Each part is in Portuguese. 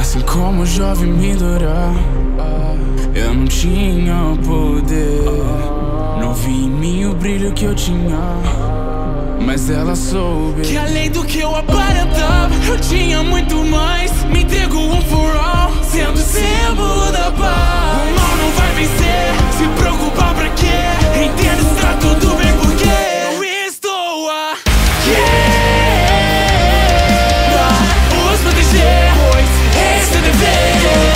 Assim como o jovem me adorar, eu não tinha poder. Não vi em mim o brilho que eu tinha, mas ela soube que além do que eu aparentava, eu tinha muito mais. Me entregou um for all, sendo símbolo da paz. O mal não vai vencer, se preocupar pra quê? Entenda, está tudo bem porque eu estou aqui pra os proteger, pois esse é dever.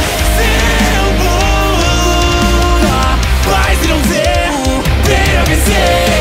Símbolo da paz e não ver o bem a vencer.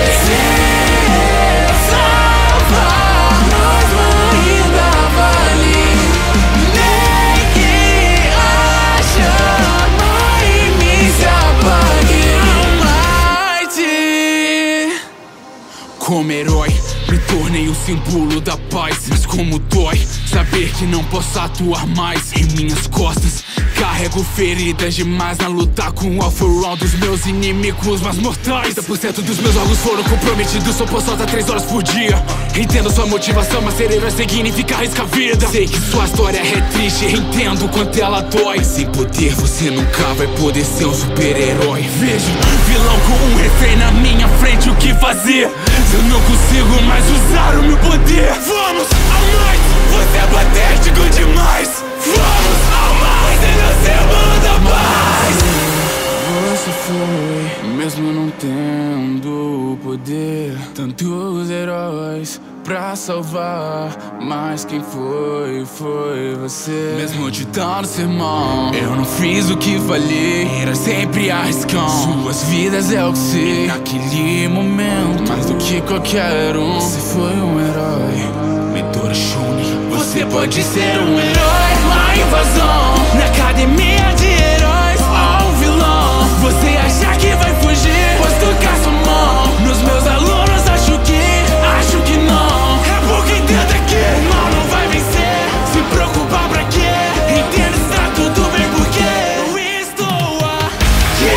Como herói, me tornei o símbolo da paz. Mas como dói saber que não posso atuar mais. Em minhas costas carrego feridas demais na luta com o all-for-all dos meus inimigos mais mortais. 30% dos meus órgãos foram comprometidos, só posso soltar 3 horas por dia. Entendo sua motivação, mas ser herói significa arriscar a vida. Sei que sua história é triste, entendo o quanto ela dói. Mas sem poder você nunca vai poder ser um super-herói. Vejo um vilão com um refém na minha frente, o que fazer? Eu não consigo mais usar o meu poder. Vamos ao mais, você é patético demais. Vamos ao mais, ele é o símbolo da paz. Você foi, mesmo não tendo poder. Tantos heróis pra salvar, mas quem foi, foi você. Mesmo de tanto sermão, eu não fiz o que falei. Heróis sempre arriscam suas vidas, é o que sei. Naquele momento, mais do que qualquer um, você foi um herói. Mentora Shuni, você pode ser um herói. Uma invasão na academia de heróis. Ou um vilão, você acha que vai fugir? Pois tocar sua mão nos meus alunos, acho que não. É porque entenda que o mal não vai vencer. Se preocupar pra quê? Entenda, está tudo bem porque eu estou aqui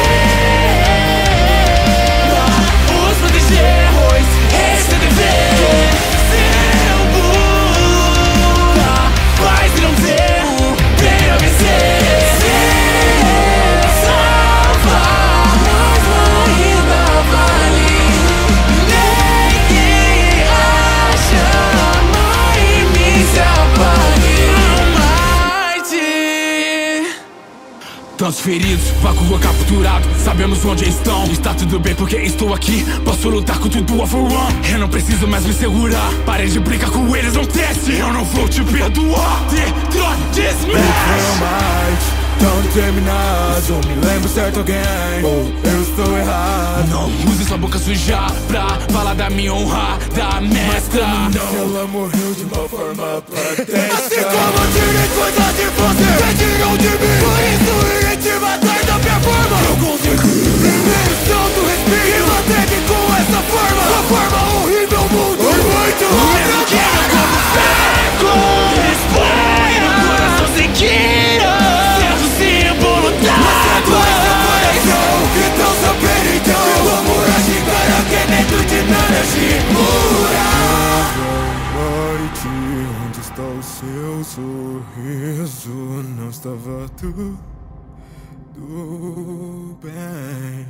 pra os proteger, pois esse é dever. Símbolo da paz e não ver o bem a vencer. Salvar, mas ainda vale. Tantos feridos, vácuo capturado, sabemos onde estão. Está tudo bem porque estou aqui, posso lutar com tudo all for one. Eu não preciso mais me segurar, pare de brincar com eles, não teste. Eu não vou te perdoar. Detron Smash. Tão determinado, me lembro certo alguém. Eu estou errado. Não use sua boca suja pra falar da minha honra, da mestra. Ela morreu de uma forma patética. Assim como eu tirei coisas de você, você tirou de mim. Por isso irei te matar da minha forma. Eu consegui. Primeiro solto o respiro e manteve com essa forma. Sua forma horrível, mundo muito ruim. Eu quero como seco, espalha no coração sem queira. Sendo símbolo da paz. Então saber então, meu amor, agora que é dentro de nada se cura. Noite, onde está o seu sorriso? Não estava tudo bem.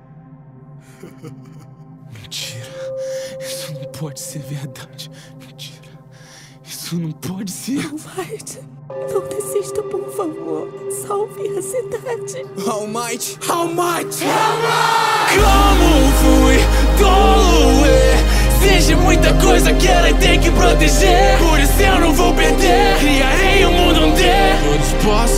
Mentira, isso não pode ser verdade. Mentira, isso não pode ser. Almighty, não desista, por favor. Salve a cidade. Almighty, Almighty, como fui tolo, existe muita coisa que ela tem que proteger. Por isso eu não vou perder, criarei um mundo onde todos possam